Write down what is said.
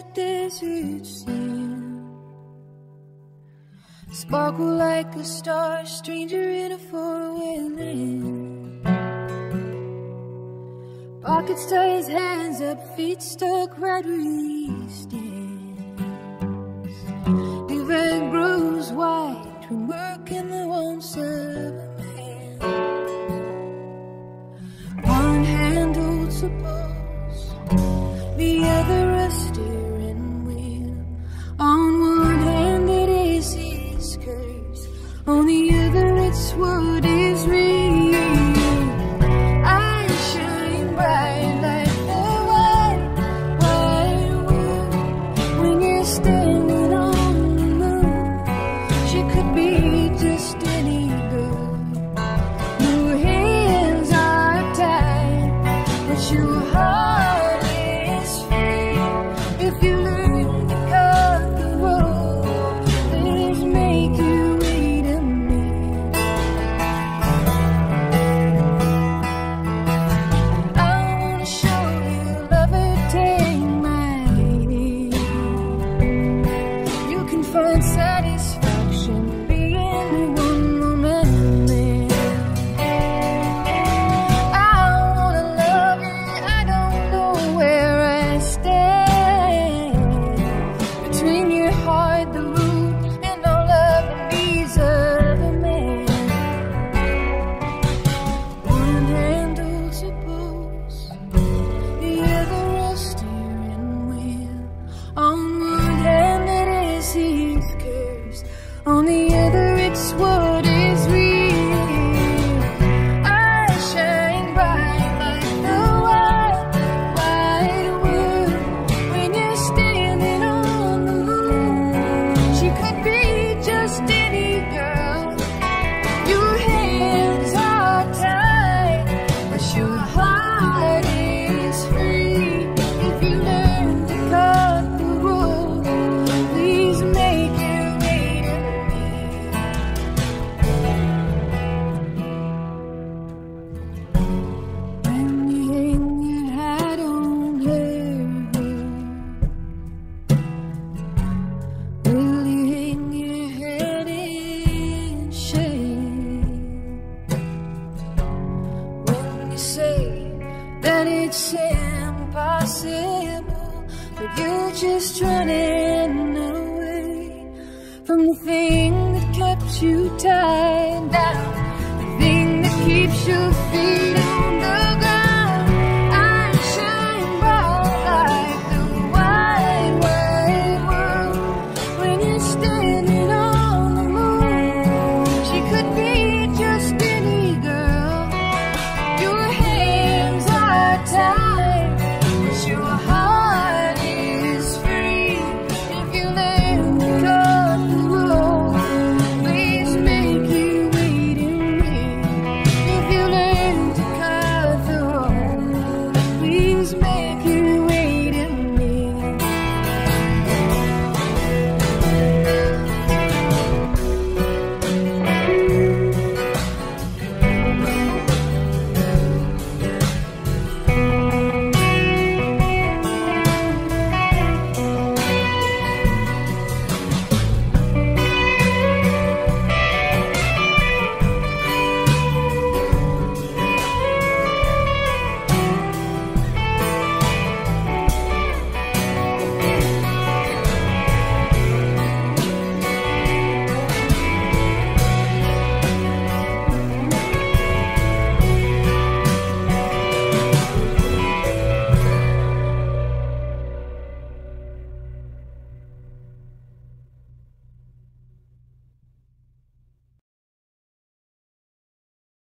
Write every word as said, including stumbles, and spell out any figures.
a desert sand. Sparkle like a star, stranger in a faraway land. Pockets tie his hands up, feet stuck right where he stands. The rag grows white between work and the wants of a man. One hand holds a pulse, the other a steering wheel. On one hand it is his curse, on the other it's what is real. I shine bright like the white, white world when you're standing on the moon. She could be just any girl. Your hands are tied, but your heart is free. If you learn to cut the road, please make you wait a minute. I wanna show you love it, take my hand. You can find satisfaction being one moment man. I wanna love you, I don't know where I stand. Between your heart, the root, and all of the needs of a man. One hand holds a pulse, the other a steering wheel. On one hand it is his curse, on the other it's what is real. I shine bright like the white, white world when you're standing on the moon. She could be just any girl. Your hands are tied, but your heart is free. If you learn to cut the road, please make your way to me. When you hang your hat on her, will you hang your head in shame? When you say that it's impossible, but you're just running away from the thing that kept you tied down, the thing that keeps you